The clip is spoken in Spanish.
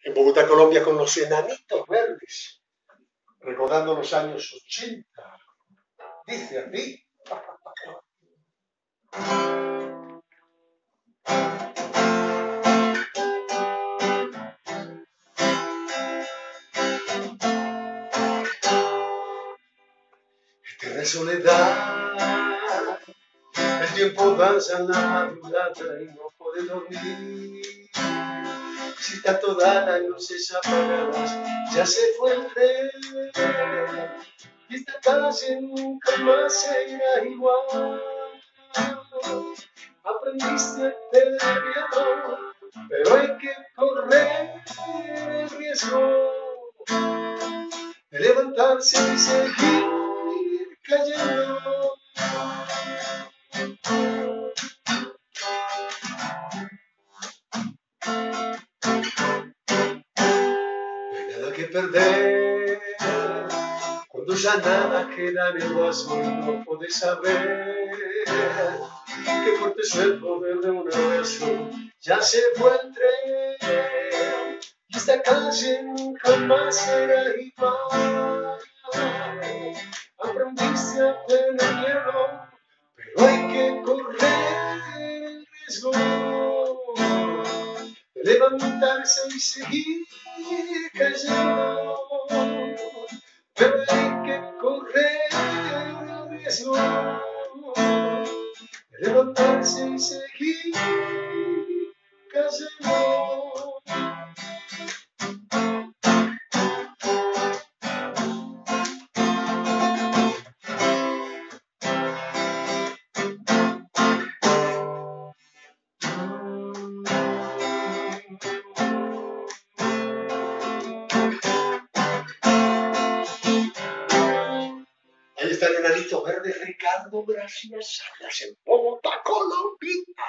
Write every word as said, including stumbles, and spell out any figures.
en Bogotá, Colombia, con los Enanitos Verdes, recordando los años ochenta. Dice así. Eterna soledad, el tiempo danza en la madrugada y no puede dormir. Si está todas las luces apagadas, ya se fue el tren. Y esta calle nunca más será igual. Aprendiste a tener miedo, pero hay que correr el riesgo de levantarse y seguir cayendo. No hay nada que perder cuando ya nada queda en el vaso y no puedes saber qué fuerte es el poder de un abrazo. Ya se fue el tren y esta calle nunca más será igual. Aprendiste a tener miedo, pero hay que correr el riesgo de levantarse y seguir cayendo. Pero hay que correr el riesgo de levantarse y seguir cayendo. Ahí está el Enanito Verde, Ricardo Gracias Salas, en Bogotá, Colombia.